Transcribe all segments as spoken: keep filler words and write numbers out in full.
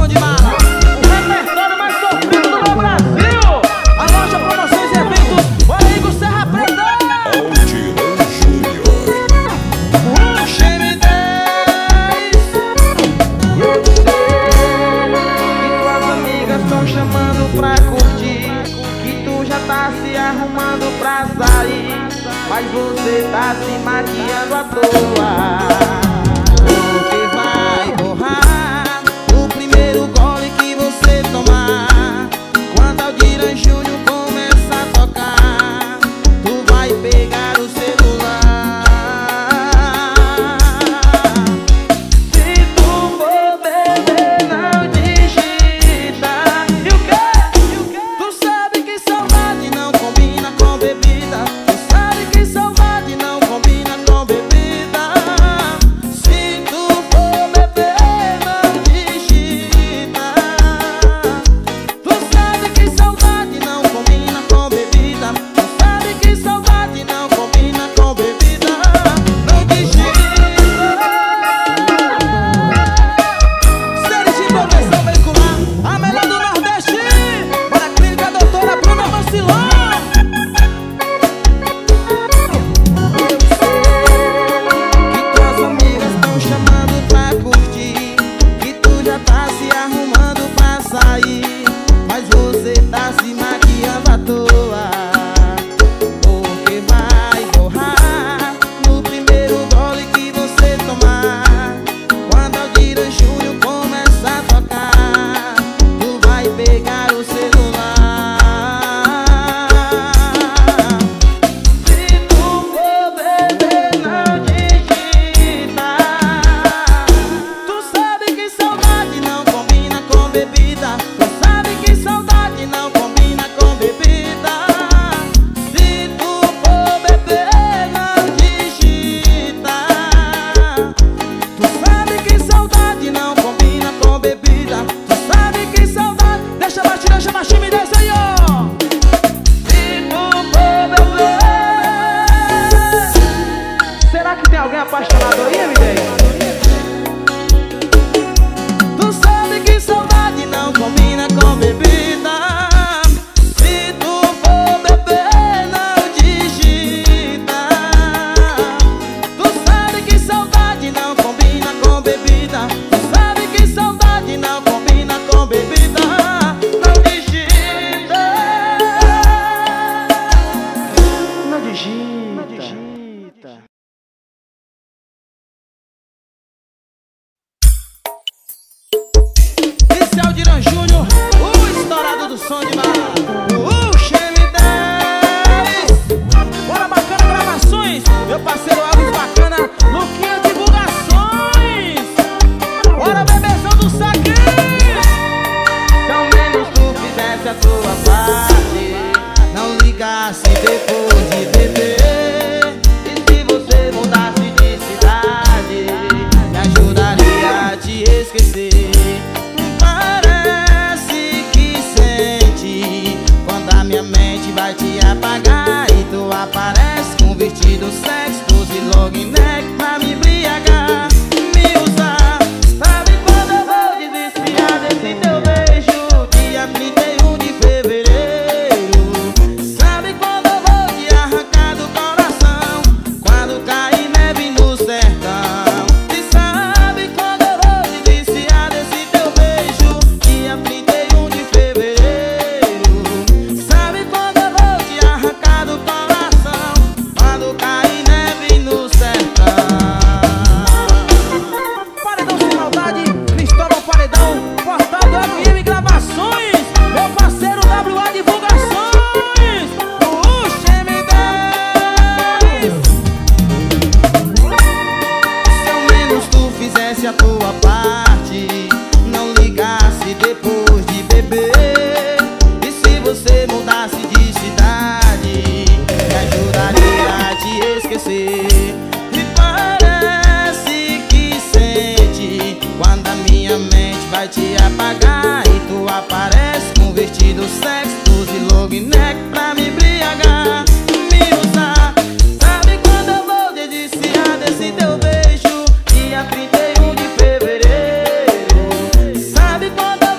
de mala. O repertório mais sofrido do meu Brasil. A loja Promoções e Eventos, o amigo Serra Preta. Aldirão Júnior. O Cheme dez. Eu sei que tuas amigas estão chamando pra curtir, que tu já tá se arrumando pra sair, mas você tá se maquiando à toa. Porque vai borrar o primeiro gole que você tomar. Quando Aldirão Júnior começa a tocar, tu vai pegar o celular. Se tu for beber, não digita. E o quê? Tu sabe que saudade não combina com bebida. Tu sabe que saudade não combina com bebida. Se tu for beber, não digita. Tu sabe que saudade não combina com bebida. Tu sabe que saudade não combina com bebida. Não digita. Série de progressão veicular, a melhor do Nordeste. Para a clínica doutora Bruna Mancilão. Que tuas amigas estão chamando pra curtir, que tu já tá se arrumando pra sair, mas você tá se maquiando à toa. Porque vai borrar no primeiro gole que você tomar. Quando Aldirão Júnior começa a tocar, tu vai pegar o celular. Se tu for beber, não digita. Tu sabe que saudade não combina com bebida. Tu sabe que saudade não combina com bebida. Se tu for beber, não digita. Tu sabe que saudade não combina com bebida. Tu sabe que saudade. Deixa baixinho, deixa baixinho, me desce aí, ó. Se tu for beber. Será que tem alguém apaixonado aí, M dez? Tu sabe que saudade não combina com bebida. Se tu for beber, não digita. Tu sabe que saudade não combina com bebida. Tu sabe que saudade não combina com bebida. Não digita. Não digita. Não digita. Esse é Aldirão Júnior, o estourado do som de bala. O Cheme dez. Bora Bacana Gravações, meu parceiro Alves Bacana, Luquinha Divulgações. Bora bebezão do saque. Se ao menos tu fizesse a tua parte, não ligasse depois de beber. E se você mudasse de cidade, me ajudaria a te esquecer. Parece que sente quando a minha mente vai te apagar e tu aparece com vestido sextos e long neck pra me embriagar, me usar. Sabe quando eu vou desviar desse teu beijo? Dia trinta e um de fevereiro. Sabe quando eu vou te arrancar do coração? Quando cair neve no sertão. E sabe quando eu vou te viciar desse teu beijo? Dia trinta e um de fevereiro. Sabe quando eu vou te arrancar do coração? Quando cair neve no sertão. Paredão sem maldade, Cristóvão Paredão, Portal do M M Gravações, meu parceiro W A Divulgações. O Cheme dez. Se ao menos tu fizesse a tua parte, não ligasse depois de beber. E se você mudasse de cidade, me ajudaria a te esquecer. E parece que sente quando a minha mente vai te apagar e tu aparece com vestido sextos e long neck pra me embriagar, me usar. Sabe quando eu vou desviar desse teu beijo? Dia trinta e um de fevereiro. Sabe quando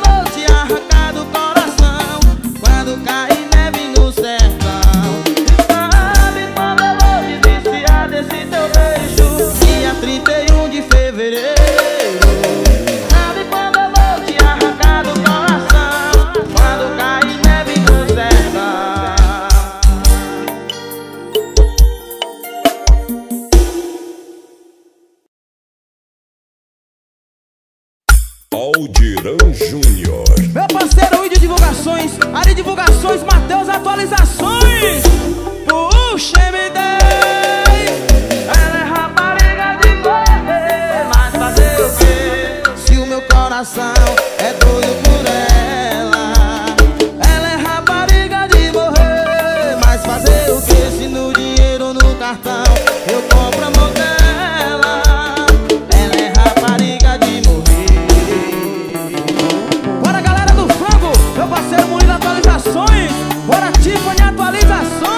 Aldiran Júnior. Meu parceiro Ide Divulgações, Ari Divulgações, Matheus Atualizações. Puxa, M dez. Ela é rapariga de morrer, mas fazer o quê? Se o meu coração é doido por ela. Ela é rapariga de morrer, mas fazer o quê? Se no dinheiro ou no cartão eu compro a mão dela. Ela é rapariga de morrer. Bora, galera do frango, meu parceiro Murilo Atualizações. Bora, Tiffany Atualizações.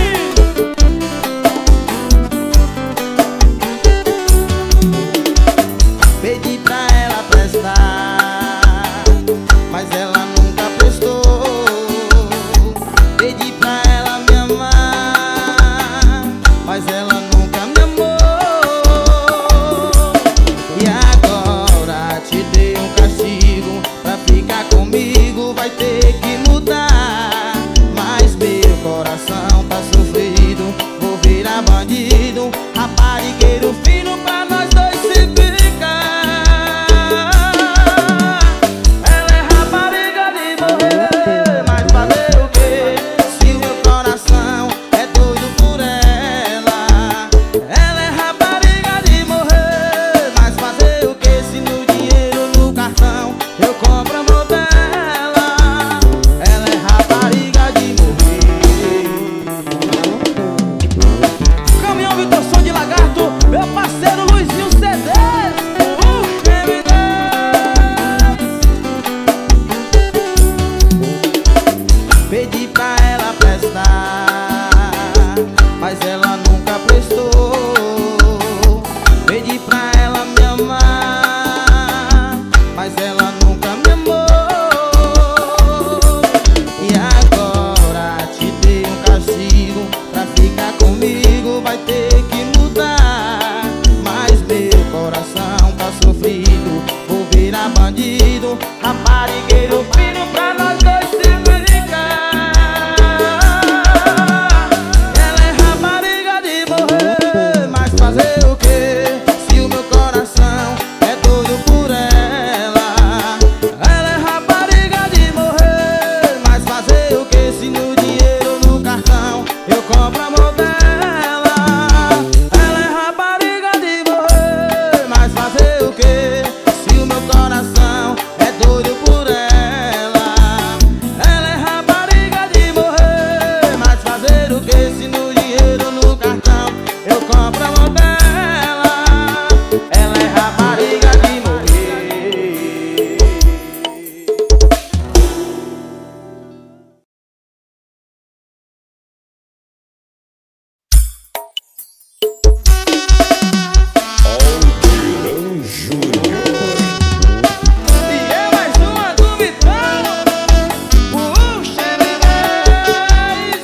Pedi pra ela prestar, mas ela nunca prestou. Pedi pra ela me amar, mas ela nunca me amou. E agora te dei um castigo, pra ficar comigo vai ter que mudar. Mas meu coração tá sofrido, vou virar bandido, raparigueiro fino pra nós dois se ficar. Ela é rapariga de morrer, mas fazer o quê? Se o meu coração é doido por ela. Ela é rapariga de morrer, mas fazer o quê? Se no dinheiro ou no cartão eu compro a mão dela. Ela é rapariga de morrer. Caminhão Vitor Som de Lagarto, meu parceiro Luizinho C D. Pedi pra ela prestar, mas ela nunca prestou. Pedi pra ela me amar, mas ela nunca me amou. E agora te dei um castigo, pra ficar comigo vai ter que mudar. Mas meu coração tá sofrido, vou virar bandido, raparigueiro fino pra nós dois se brincar. Ela é rapariga de morrer, mas fazer o quê? Se o meu coração é doido por ela. Ela é rapariga de morrer, mas fazer o quê? Se no dinheiro ou no cartão eu compro a mão dela. Ela é rapariga de morrer, mas fazer o quê? Se o meu coração é doido por ela. Ela é rapariga de morrer, mas fazer o quê? Se no dinheiro ou no cartão eu compro a mão dela. Ela é rapariga de morrer. Aldiran Júnior. E é mais uma do Vitão. Puxa, M dez.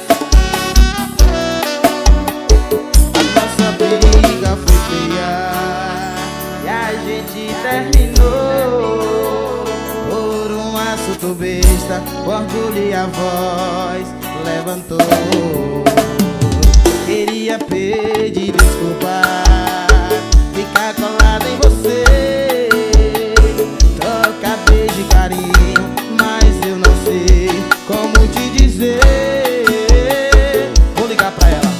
A nossa briga foi feia e a gente terminou por um assunto besta. O orgulho e a voz levantou. Queria pedir desculpa, ficar colado em você, trocar beijo e carinho, mas eu não sei como te dizer. Vou ligar pra ela.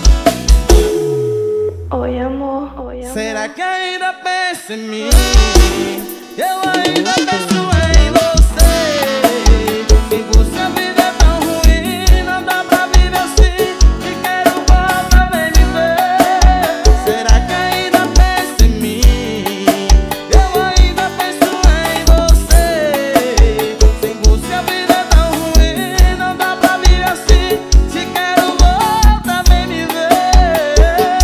Oi, amor. Oi, amor. Será que ainda pensa em mim? Eu ainda penso em você. Se você a vida é tão ruim, não dá pra viver assim. Te quero volta, vem me ver. Será que ainda pensa em mim? Eu ainda penso em você. Sem você a vida é tão ruim, não dá pra viver assim. Te quero volta, vem me ver.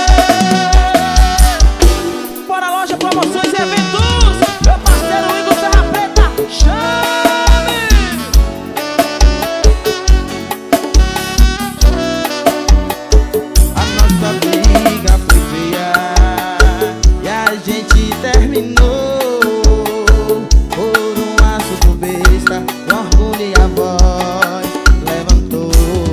Bora, loja, promoções e eventos. Meu parceiro Igor Serra Preta, chame! A nossa briga foi feia e a gente terminou por um assunto besta. O orgulho e a voz levantou.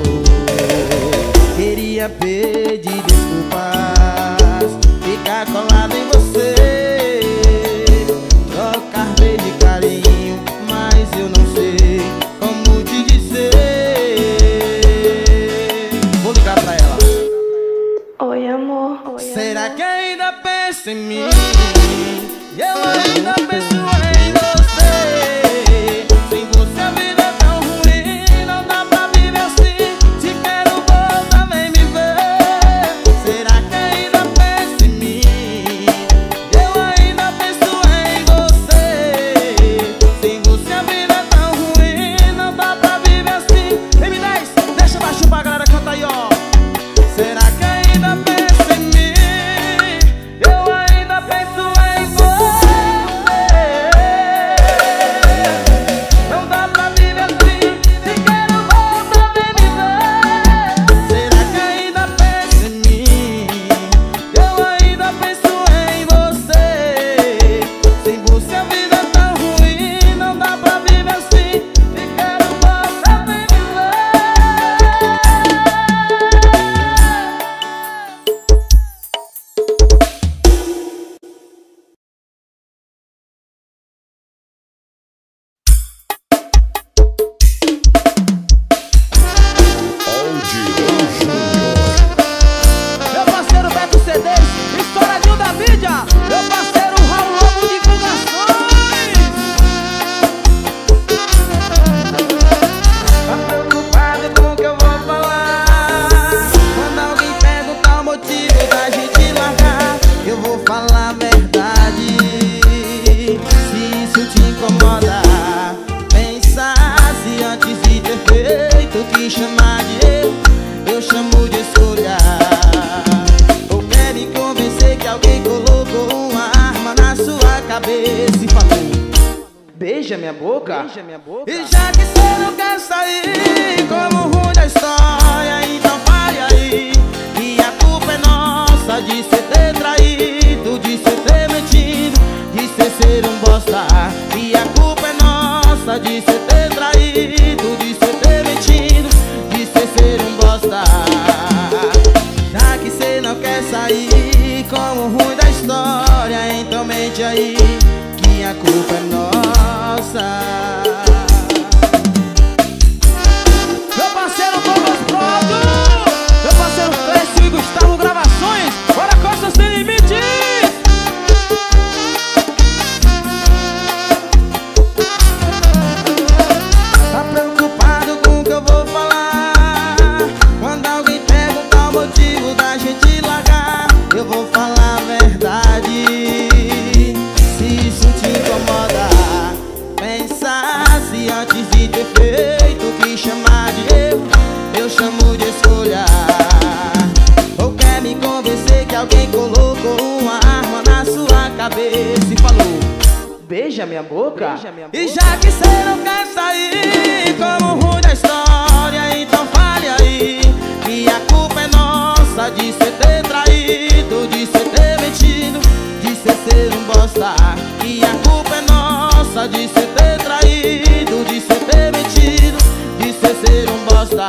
Queria pedir desculpas, ficar colado em você, trocar beijo e carinho. cabeça e falou: beija minha boca, Beija minha boca. E já que cê não quer sair como ruim da história, então fale aí que a culpa é nossa de cê ter traído, de cê ter mentido, de cê ser um bosta. E a culpa é nossa de cê ter traído, de cê ter mentido, de cê ser um bosta. Já que cê não quer sair como ruim da história, então mente aí que a culpa é nossa. Meu parceiro Douglas Prado, meu parceiro Clécio e Gustavo Gravações, bora Costa Sem Limites. Tá preocupado com o que eu vou falar? Quando alguém perguntar o motivo da gente largar, eu vou falar a verdade. Se isso te incomoda, pensa se antes de ter feito o que chamar de erro, eu chamo de escolha. Ou quer me convencer que alguém colocou uma arma na sua cabeça e falou: beija minha boca, Beija minha boca. E já que cê não quer sair como ruim da história, então fale aí que a culpa é nossa de cê ter traído, de cê ter mentido, de cê ser um bosta. E a culpa é nossa de cê ter traído, de cê ter mentido, de cê ser um bosta.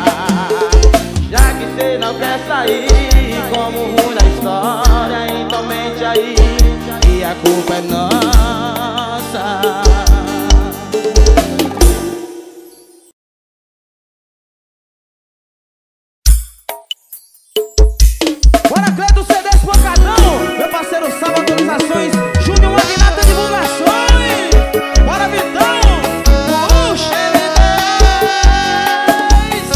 Já que cê não quer sair como ruim da história, então mente aí que a culpa é nossa. Bora, Cleto, C D Espancadão, meu parceiro Salva Atualizações, Júnior Magnata Divulgações. Bora, Vitão, puxa ele dez.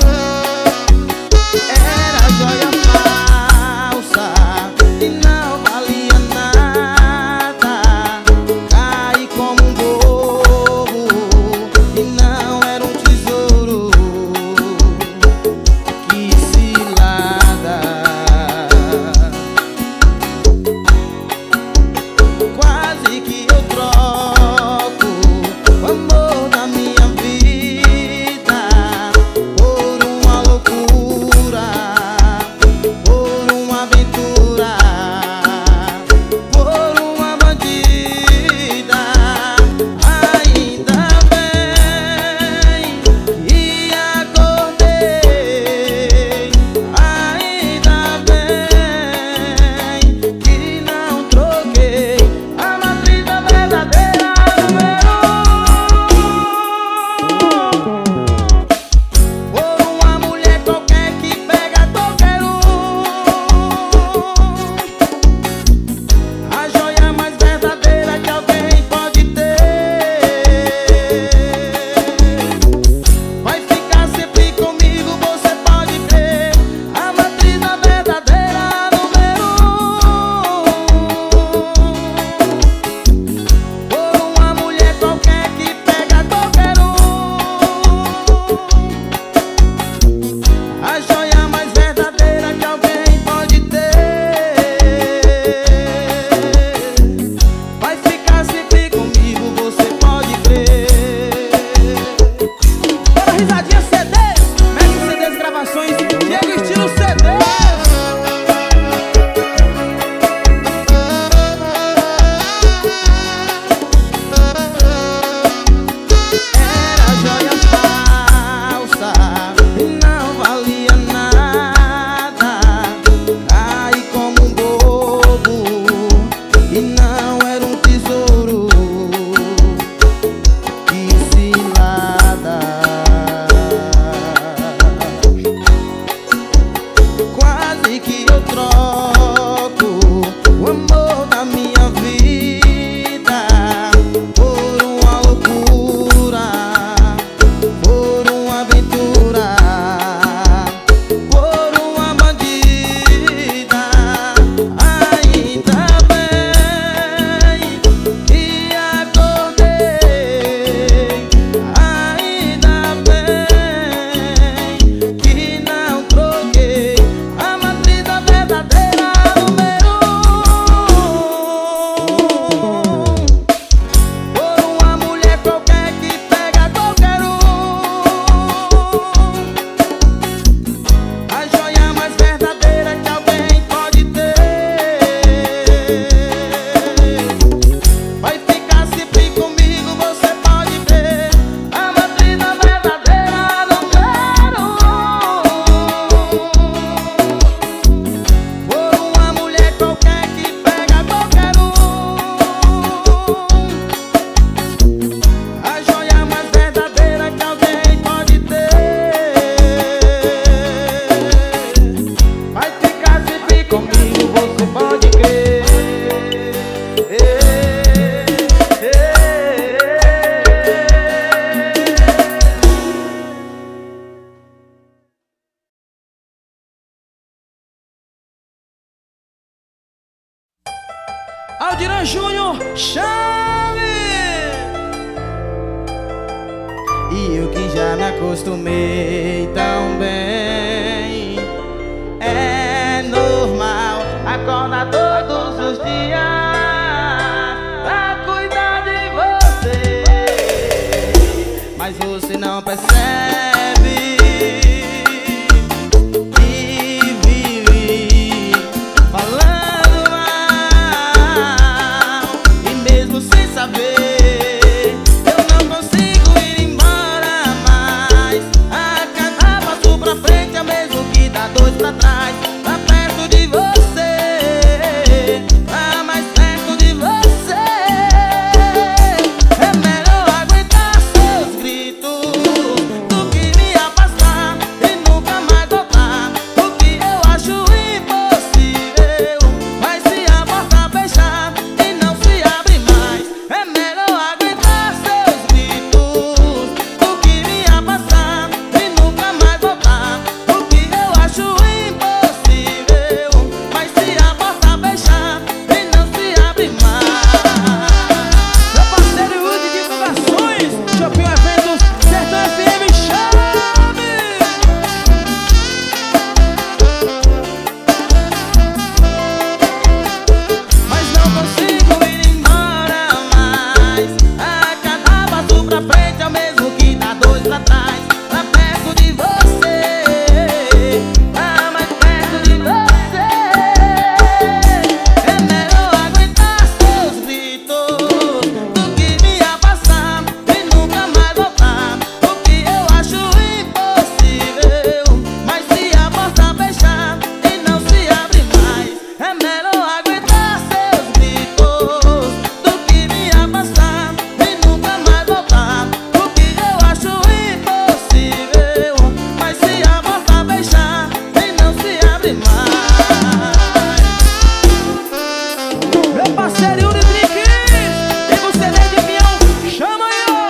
Era joia falsa e não valia nada. Caí como um chame. E eu que já me acostumei tão bem. É normal acordar todos os dias pra cuidar de você, mas você não percebe e vive falando mal. E mesmo sem saber, eu não consigo ir embora mais. A cada passo pra frente é o mesmo que dá dois pra trás. Tá perto de você, tá mais perto de você. É melhor aguentar seus gritos do que me afastar e nunca mais voltar. O que eu acho impossível, mas se a porta fechar e não se abre mais, é melhor aguentar seus gritos do que me afastar e nunca mais voltar. O que eu acho impossível, mas se a porta fechar e não se abre mais. Meu parceiro Yuri de Divulgações, Shopping Eventos, Sertão F M, chame! Mas não consigo ir embora mais. A cada passo pra frente é o mesmo que dá dois pra trás. Tá perto de você, tá mais perto de você. É melhor aguentar seus gritos do que me afastar e nunca mais voltar. O que eu acho impossível, mas se a porta fechar e não se abre mais, é melhor aguentar seus gritos do que me afastar e nunca mais voltar. O que eu acho impossível, mas se a porta fechar e não se abre mais. Meu parceiro Yuri Driques, e você nem de peão, chama aí, ó.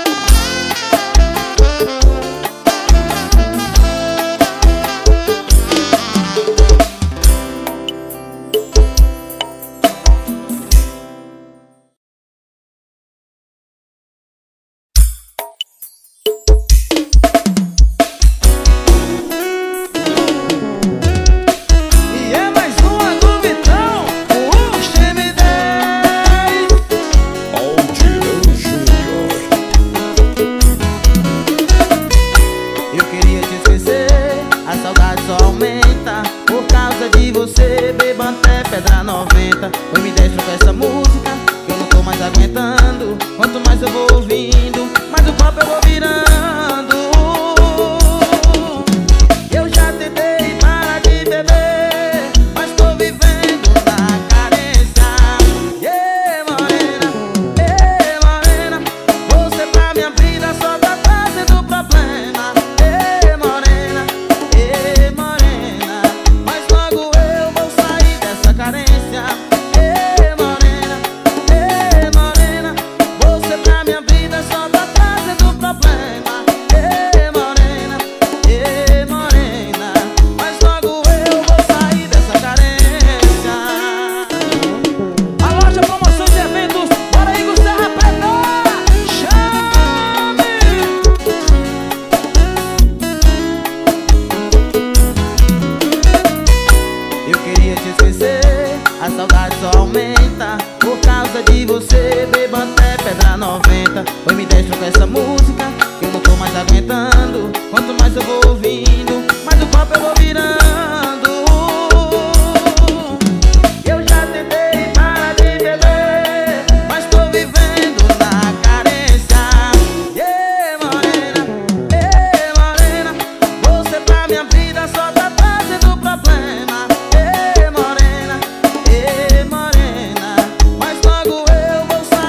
E é mais uma do Vitão, o Chame dez. Aldirão Júnior. Eu queria te esquecer, a saudade só aumenta por causa de você. Beba até pedra noventa. Eu me deixo com essa música que eu não tô mais aguentando. Quanto mais eu vou ouvindo, mais o copo eu vou virando. Eu já tentei parar de beber, mas tô vivendo na carência. Yeah, morena, yeah, morena, você pra minha vida só tá trazendo problema. Yeah, morena, yeah, morena, mas logo eu vou sair dessa carência. Yeah, morena, yeah, morena, você pra minha vida só tá trazendo problema. Yeah, morena, yeah, morena, mas logo eu vou sair dessa carência. A loja Promoções e Eventos, bora aí com Serra Preta, chame! Eu queria te esquecer, a saudade só aumenta por causa de você. Beba até pedra noventa. Eu me deixo com essa música que eu não tô mais aguentando. Quanto mais eu vou ouvindo, mais o copo eu vou virando. Eu já tentei parar de beber, mas tô vivendo na carência. Yeah, morena, yeah, morena, você pra minha vida só tá trazendo problema. Yeah, morena, yeah, morena, mas logo eu vou sair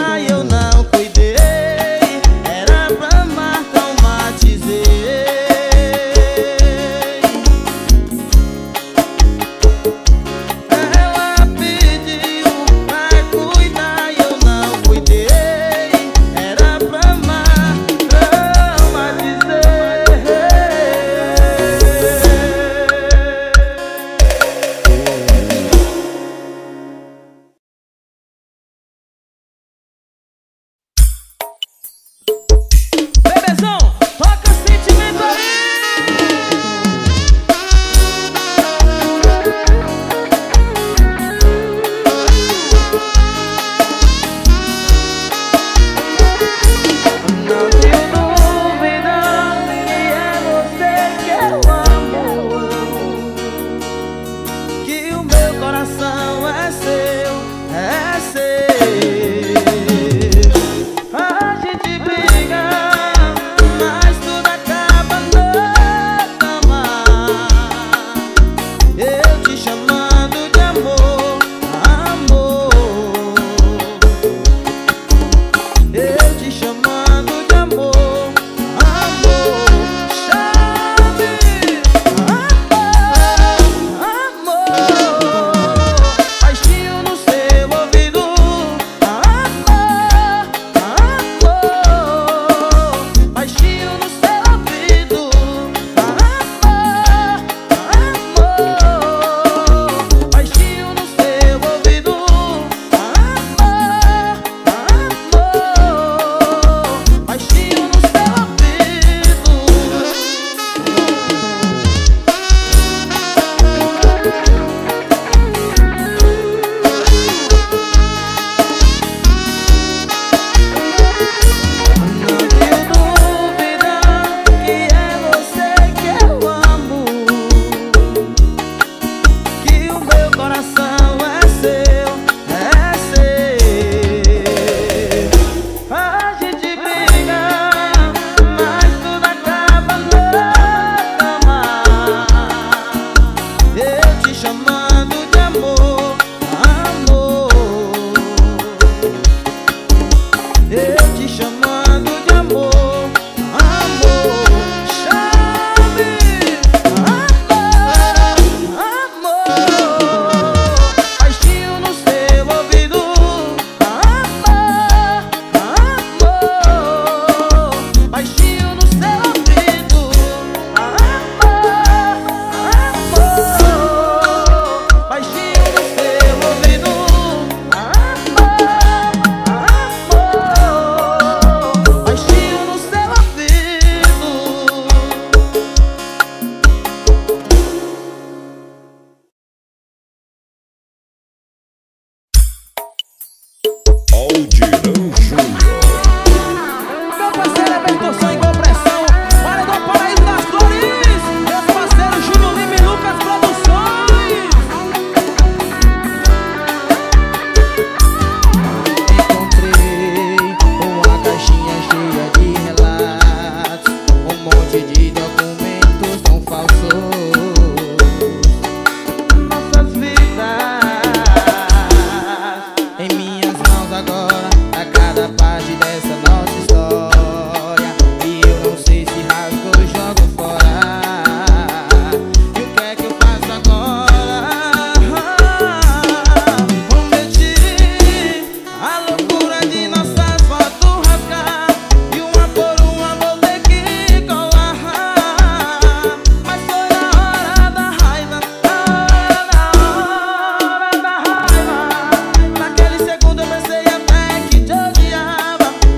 cuidar e eu não cuidei. Era pra amar, traumatizei. Ela pediu pra cuidar e eu não cuidei. Era pra amar, traumatizei. Bebezão, toca sentimento aí. Não tenho dúvida que é você que eu amo, que o meu coração é seu, é seu. A gente briga, mas tudo acaba na cama. Eu te chamando de amor, amor. Eu te chamando de amor, amor. Chame, amor, amor. Baixinho no seu ouvido, amor, amor. Baixinho no seu ouvido, amor, amor. Baixinho no seu ouvido, amor, amor. Baixinho no seu Não tenho dúvida que é você que eu amo, que o meu coração é seu, é seu. A gente briga, mas tudo acaba na cama. Eu te chamando de amor, amor. Eu te chamando de amor, amor. Chame, amor, amor. Baixinho no seu ouvido, amor, amor. Baixinho no seu ouvido, amor, amor. Baixinho no seu ouvido, amor, amor. Baixinho no seu ouvido. Aldirão Júnior. Meu parceiro é percussão e compressão, Vale do Paraíso das Flores. Meus parceiros Júnior Lima e Lucas Produções. Encontrei uma caixinha cheia de relatos, um monte de documentos tão falsos. Nossas vidas em minhas mãos agora, a cada parte dessa nossa história. E eu não sei se rasgo ou jogo fora. E o que é que eu faço agora? Prometi a loucura de nossas fotos rasgar, e uma por uma vou ter que colar. Mas foi na hora da raiva, na hora, na hora da raiva. Naquele segundo eu pensei até que te odiava.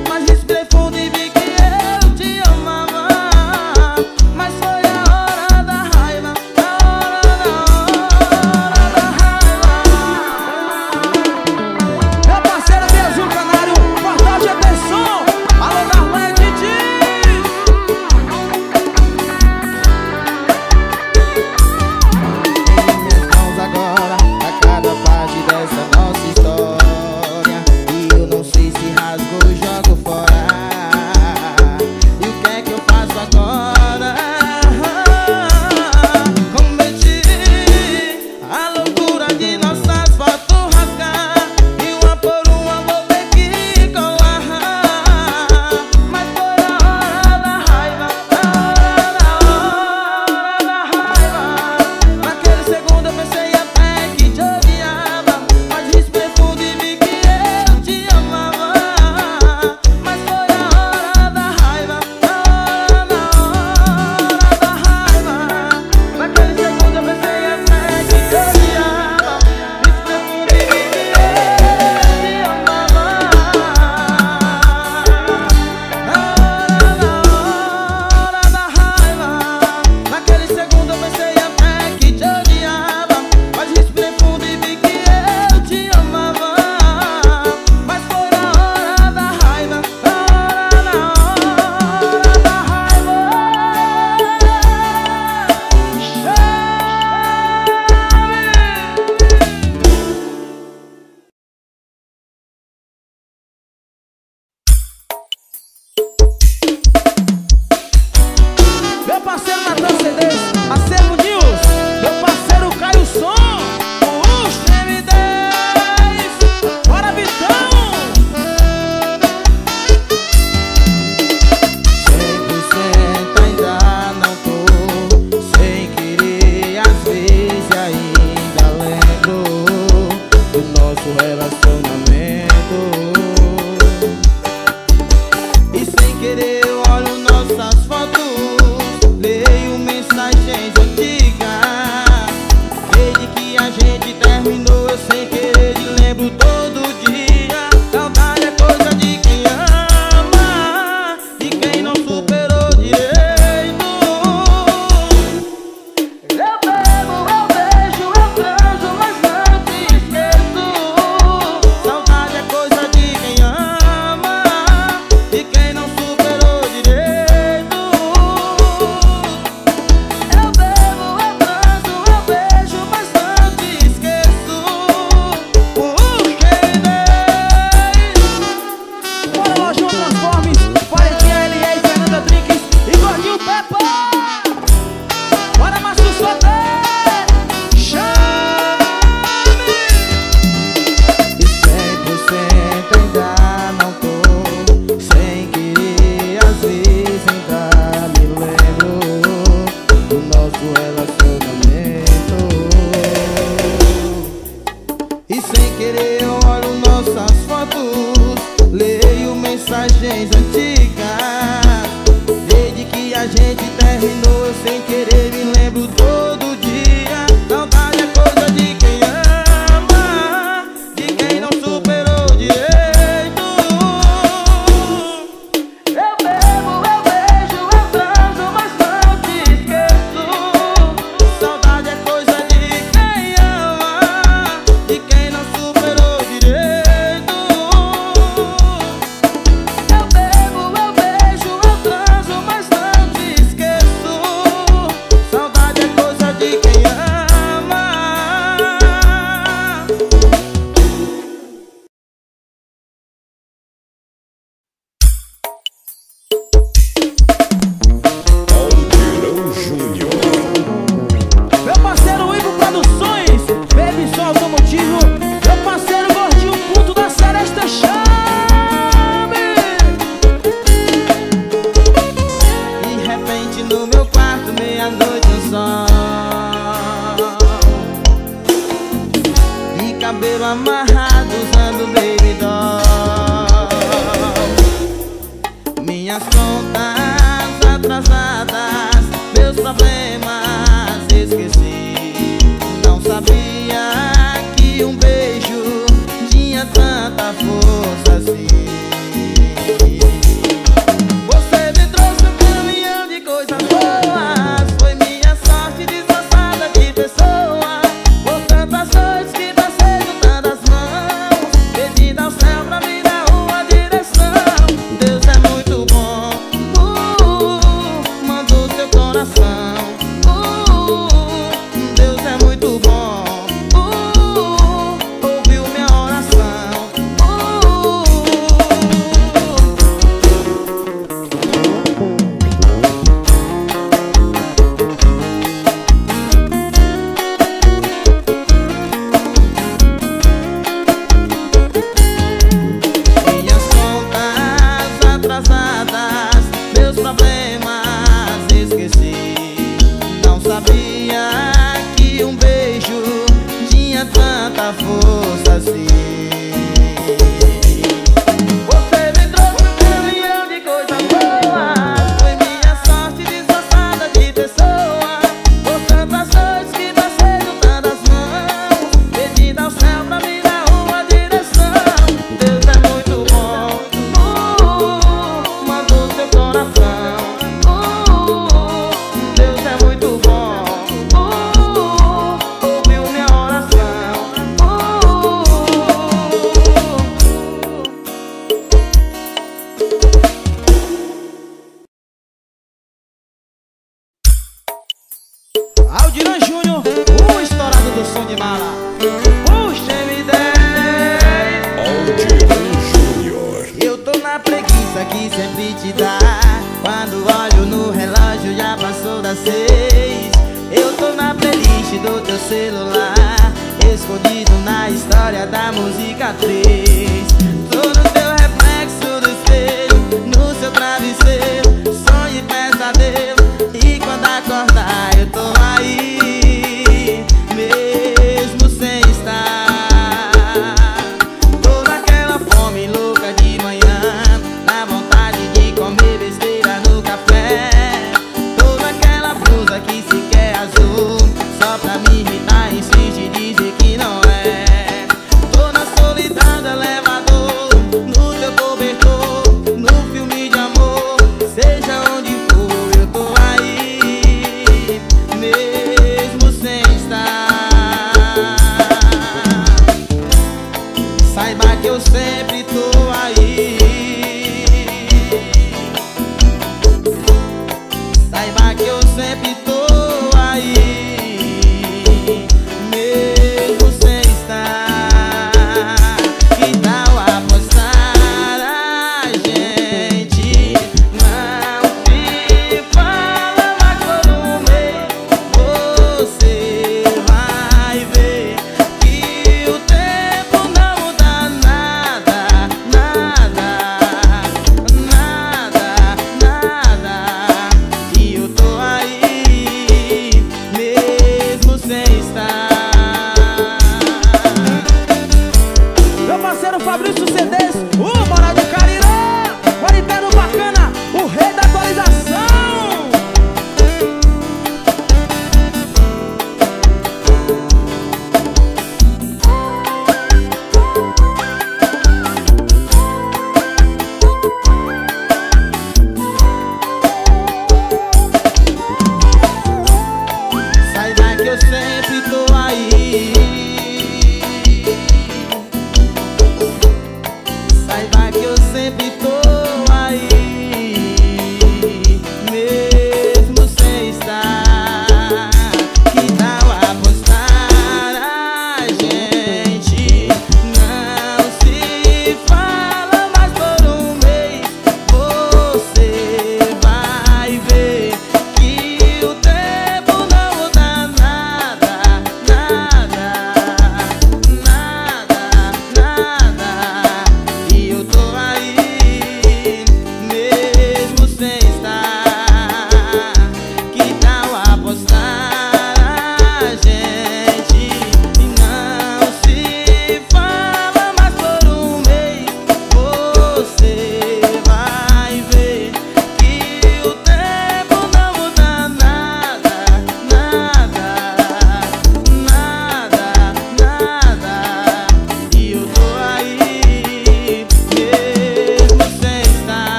mensagens antigas. Desde que a gente terminou, eu sem querer me lembro todo dia. Saudade é coisa de quem ama, de quem não superou direito. Eu bebo, eu beijo, eu transo, mas não te esqueço. Saudade é coisa de quem ama, de quem não superou direito. Eu bebo, eu beijo, eu transo, mas não te esqueço. Saudade é coisa de quem ama. Aldirão Júnior. Meu parceiro Ivo Produções, Baby Som Automotivo. Meu parceiro Gordinho Puto da Seresta Chame. De repente no meu quarto, meia-noite um sol, de cabelo amarrado usando baby doll. Minhas contas atrasadas, meus problemas esqueci. Não sabia que um beijo tinha tanta força assim. Você me trouxe um caminhão de coisas boas, foi minha sorte disfarçada de pessoa. Por tantas noites que passei juntando as mãos, pedindo ao céu pra me dar uma direção. Deus é muito bom, uh, mandou seu coração. uh, Deus é muito bom, uh, ouviu minha oração. uh, Minhas contas atrasadas, meus problemas esqueci. Não sabia que um beijo tinha tanta força assim. Você me trouxe um caminhão de coisas boas, foi minha sorte disfarçada de pessoa. Por tantas noites que passei juntando as mãos, pedindo ao céu pra me dar uma direção. Deus é muito bom, uh, mandou seu coração. uh, Deus é muito bom, uh, ouviu minha oração. uh. Aldirão Júnior, o estourado do som de mala. Puxa M dez. Aldirão Júnior. Eu tô na preguiça que sempre te dá. Quando olho no relógio já passou das seis. Eu tô na playlist do teu celular, escondido na história da música três. Tô no teu reflexo do espelho, no seu travesseiro, sonho e pesadelo. E quando acordar eu tô aí, mesmo sem estar. Tô naquela fome louca de manhã, na vontade de comer besteira no café. Tô naquela blusa que se quer azul, só pra me irritar, insiste em dizer que não é. Tô na solidão do elevador,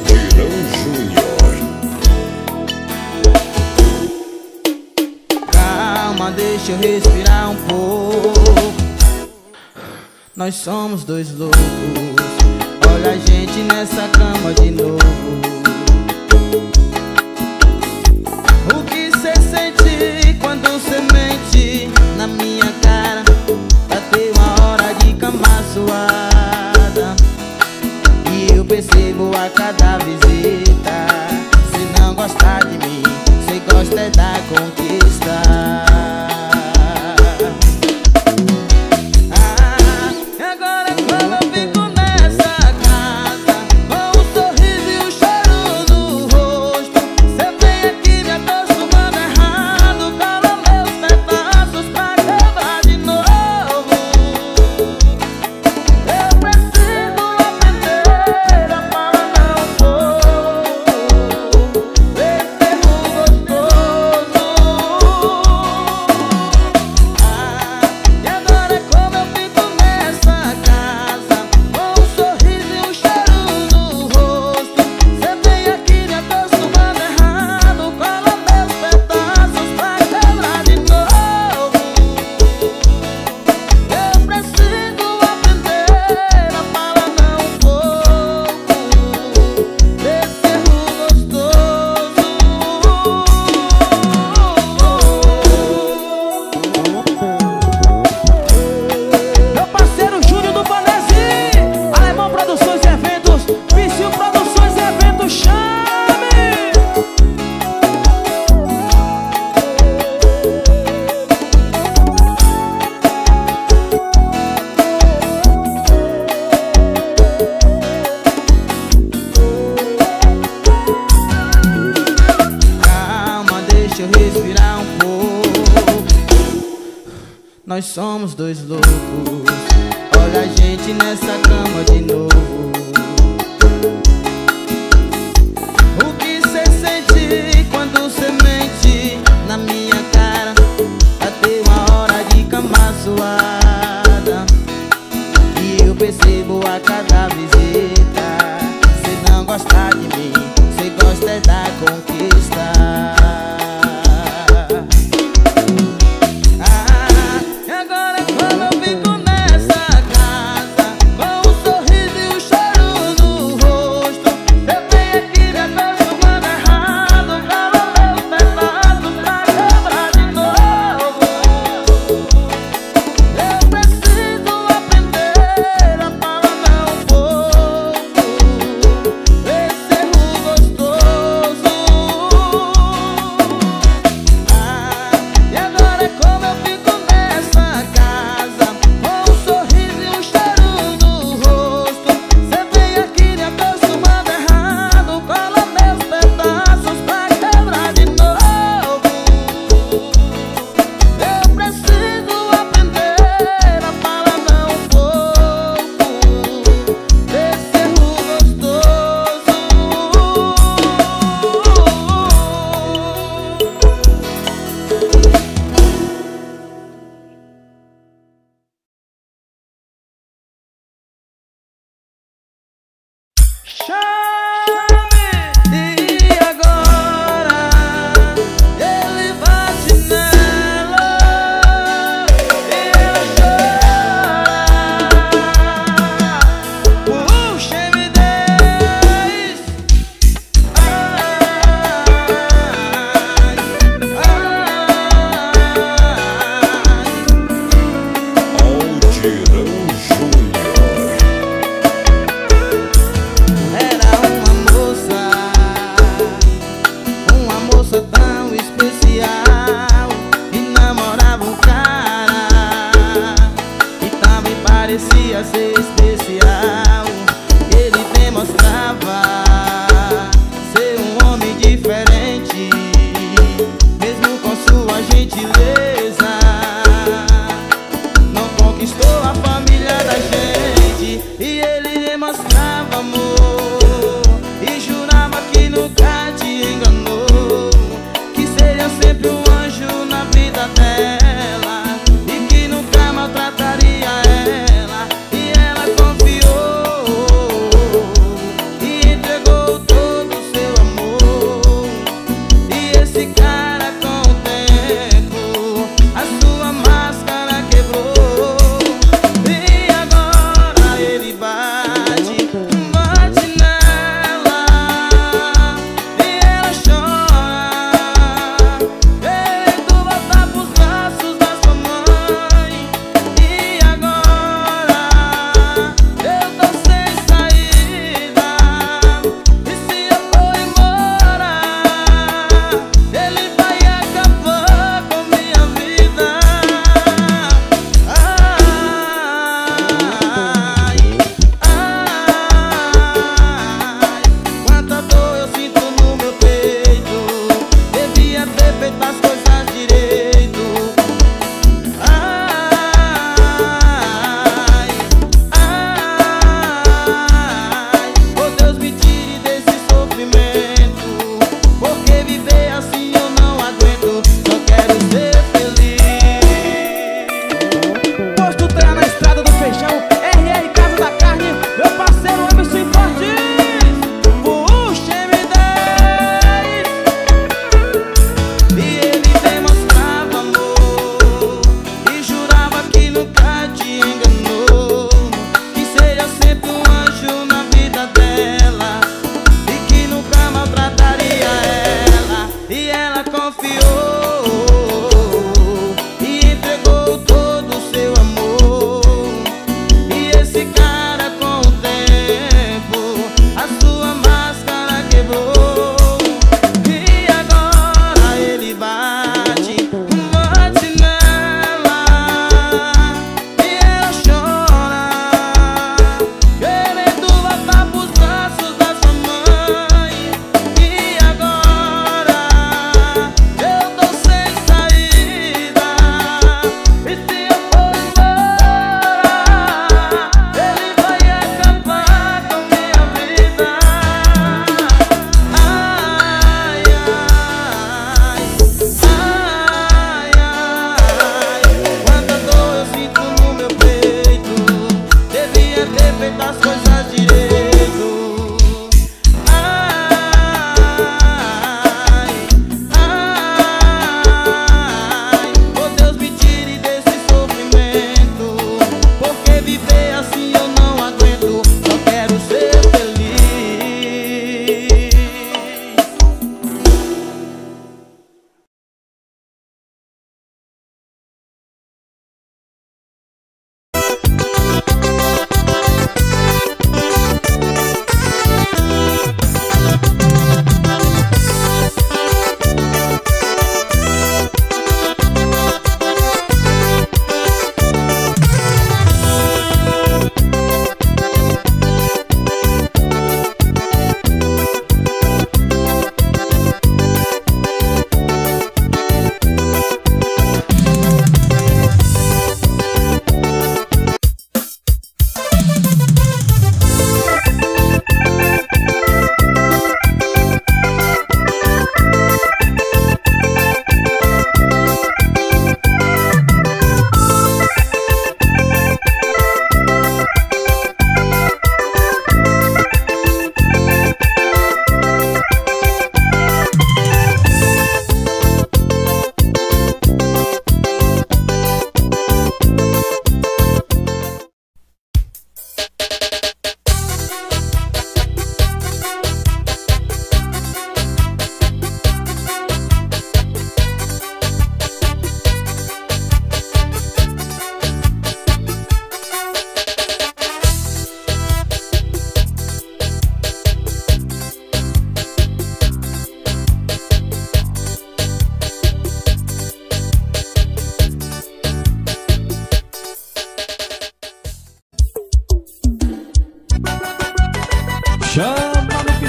Aldirão Júnior. Calma, deixa eu respirar um pouco. Nós somos dois loucos. Olha a gente nessa cama de novo. O que cê sente quando cê mente na minha cara? Bateu uma hora de cama suada e eu percebo a cada visita. Se não gostar de mim, cê gosta é da conquista. Nós somos dois loucos. Olha a gente nessa cama de novo. O que cê sente quando cê mente na minha cara? Bateu uma hora de cama suada e eu percebo a cada visita. Cê não gosta de mim, cê gosta é da conquista. Parecia ser especial. Ele demonstrava ser um homem diferente, mesmo com sua gentileza. Não conquistou a família da gente, e ele demonstrava amor e jurava que nunca te enganou, que seria sempre um anjo na vida dela e que nunca maltrataria ela. E ela confiou e entregou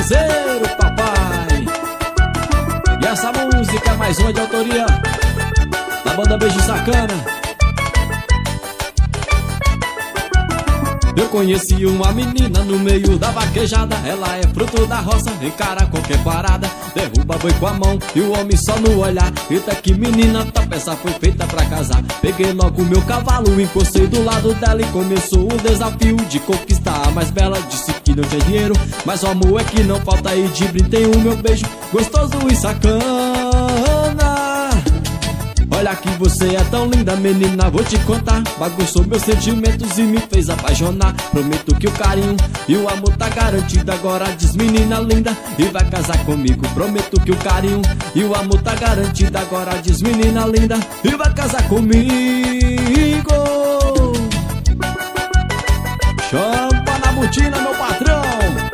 Piseiro, papai. E essa música é mais uma de autoria da banda Beijo Sacana. Eu conheci uma menina no meio da vaquejada. Ela é fruto da roça, encara qualquer parada, derruba boi com a mão e o homem só no olhar. Eita que menina, tua peça foi feita pra casar. Peguei logo meu cavalo, encostei do lado dela e começou o desafio de conquistar a mais bela. Disse que não tinha dinheiro, mas o amor é que não falta. E de brinde o meu beijo gostoso e sacana. Olha que você é tão linda, menina, vou te contar. Bagunçou meus sentimentos e me fez apaixonar. Prometo que o carinho e o amor tá garantido. Agora diz, menina linda, e vai casar comigo. Prometo que o carinho e o amor tá garantido. Agora diz, menina linda, e vai casar comigo. Champa na botina, meu patrão.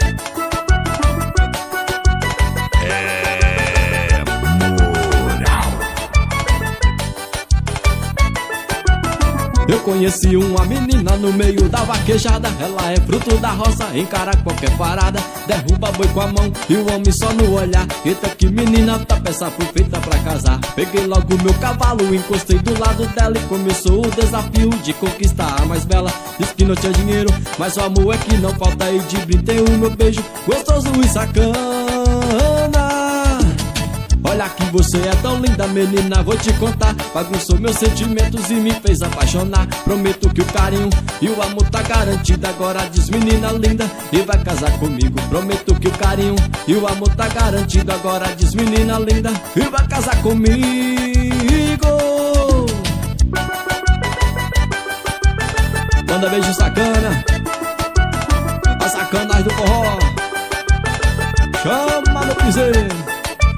Eu conheci uma menina no meio da vaquejada. Ela é fruto da roça, encara qualquer parada, derruba boi com a mão e o homem só no olhar. Eita que menina, tua peça foi feita pra casar. Peguei logo meu cavalo, encostei do lado dela e começou o desafio de conquistar a mais bela. Diz que não tinha dinheiro, mas o amor é que não falta. E de brinde o meu beijo gostoso e sacana. Olha que você é tão linda, menina, vou te contar. Bagunçou meus sentimentos e me fez apaixonar. Prometo que o carinho e o amor tá garantido. Agora diz, menina linda, e vai casar comigo. Prometo que o carinho e o amor tá garantido. Agora diz, menina linda, e vai casar comigo. Manda beijo sacana, as sacanas do forró. Chama no piseiro.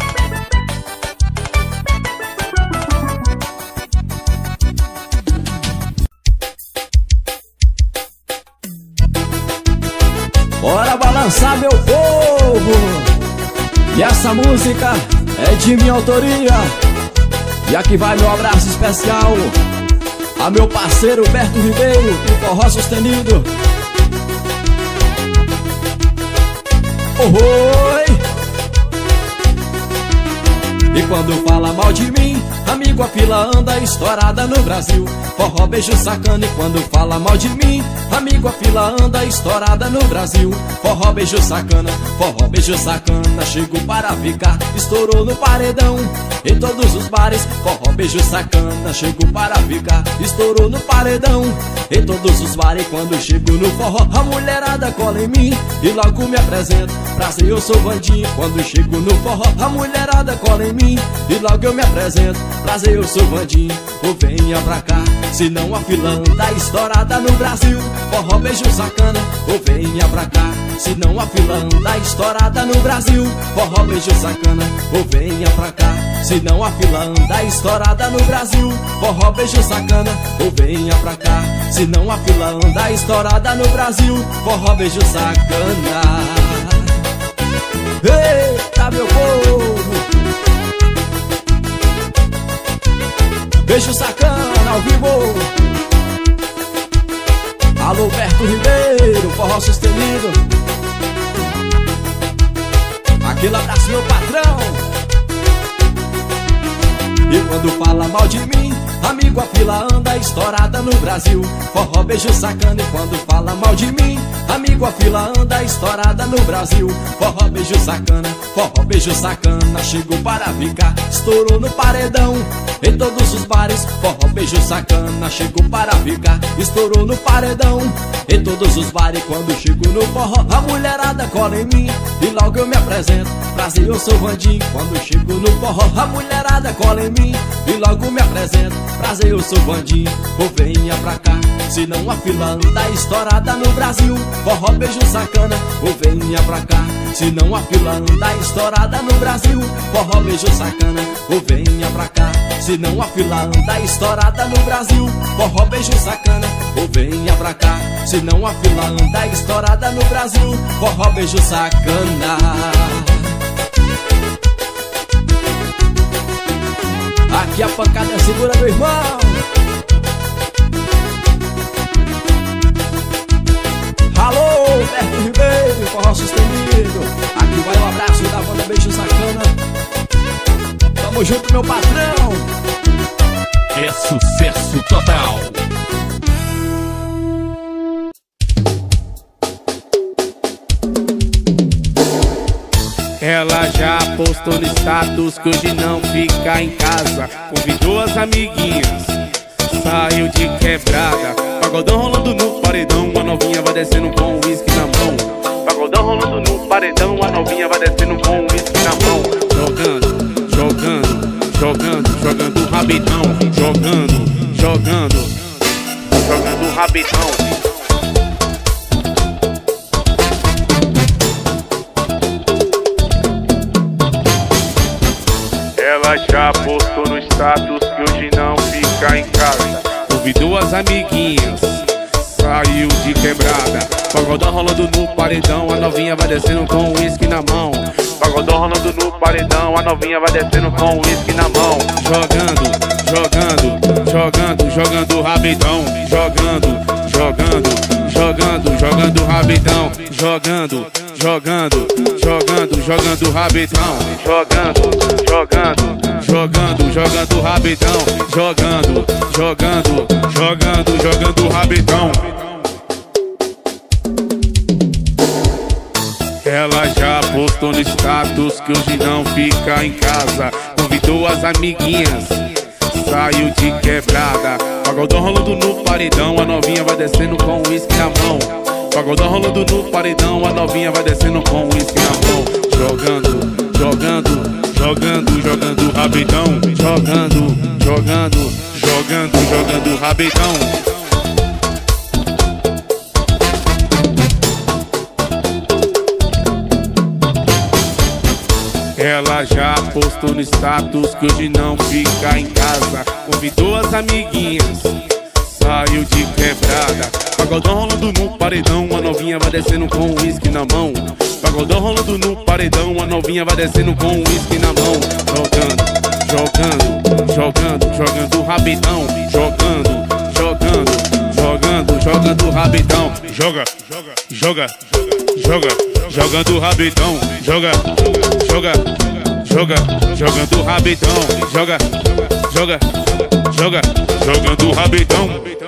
Bora balançar, meu povo! E essa música é de minha autoria. E aqui vai meu abraço especial a meu parceiro Berto Ribeiro, do Forró Sustenido. Oi! E quando fala mal de mim, amigo, a fila anda estourada no Brasil. Forró Beijo Sacana. E quando fala mal de mim, amigo, a fila anda estourada no Brasil. Forró Beijo Sacana, forró Beijo Sacana, chegou para ficar, estourou no paredão em todos os bares. Forró Beijo Sacana, chegou para ficar, estourou no paredão em todos os bares. Quando chego no forró, a mulherada cola em mim e logo me apresento. Prazer, eu sou Vandinho. Quando chego no forró, a mulherada cola em mim e logo eu me apresento. Prazer, eu sou Vandinho. Ou venha pra cá, senão a fila anda estourada no Brasil. Forró Beijo Sacana. Ou venha pra cá, senão a fila anda estourada no Brasil. Forró Beijo Sacana. Ou venha pra cá, senão a fila anda estourada no Brasil. Forró Beijo Sacana. Ou venha pra cá, senão a fila anda estourada no Brasil. Forró Beijo Sacana. Eita, meu povo! Beijo Sacana ao vivo. Alô, Berto Ribeiro, Forró Sustenido. Aquele abraço, meu patrão. E quando fala mal de mim, amigo, a fila anda estourada no Brasil. Forró Beijo Sacana. E quando fala mal de mim, amigo, a fila anda estourada no Brasil. Forró Beijo Sacana, forró Beijo Sacana, chegou para ficar, estourou no paredão em todos os bares. Forró Beijo Sacana, chegou para ficar, estourou no paredão em todos os bares. Quando chego no forró, a mulherada cola em mim e logo eu me apresento. Prazer, eu sou Vandinho. Quando chego no forró, a mulherada cola em mim e logo me apresento. Prazer, eu sou Vandinho. Ou venha pra cá, senão a fila anda estourada no Brasil. Forró Beijo Sacana. Ou venha pra cá, senão a fila anda estourada no Brasil. Forró Beijo Sacana. Ou venha pra cá, senão a fila anda estourada no Brasil. Forró Beijo Sacana. Ou venha pra cá, senão a fila anda estourada no Brasil. Forró Beijo Sacana. Aqui a pancada segura, meu irmão. Alô, Berto Ribeiro, Forró Sustenido. Aqui Tamo junto, meu patrão. É sucesso total. Ela já postou no status que hoje não fica em casa. Convidou as amiguinhas, saiu de quebrada. Pagodão rolando no paredão, a novinha vai descendo com o uísque na mão. Pagodão rolando no paredão, a novinha vai descendo com o uísque na mão. Jogando, jogando, jogando, jogando rabidão. Jogando, jogando, jogando rabidão. Ela já postou no status que hoje não fica em casa. Convidou as amiguinhas, saiu de quebrada. Pagodão rolando no paredão, a novinha vai descendo com o uísque na mão. Pagodão rolando no paredão, a novinha vai descendo com o uísque na mão. Jogando, jogando, jogando, jogando rabidão. Jogando, jogando, jogando, jogando rabidão. Jogando, jogando, jogando, jogando rabidão. Jogando, jogando, jogando, jogando rabidão. Jogando, jogando, jogando, jogando rabidão. Ela já postou no status que hoje não fica em casa. Convidou as amiguinhas, saiu de quebrada. Pagodão rolando no paredão, a novinha vai descendo com o uísque na mão. Pagodão rolando no paredão, a novinha vai descendo com o uísque na mão. Jogando, jogando, jogando, jogando rabidão. Jogando, jogando, jogando, jogando rabidão. Ela já postou no status que hoje não fica em casa. Convidou as amiguinhas, saiu de quebrada. Pagodão rolando no paredão, a novinha vai descendo com o uísque na mão. Pagodão rolando no paredão, a novinha vai descendo com o uísque na mão. Jogando, jogando, jogando, jogando rabidão. Jogando, jogando, jogando, jogando rabidão. Joga, joga, joga, jogando rabidão. Joga, joga, joga, jogando rabidão. Joga, joga, joga, jogando rabidão.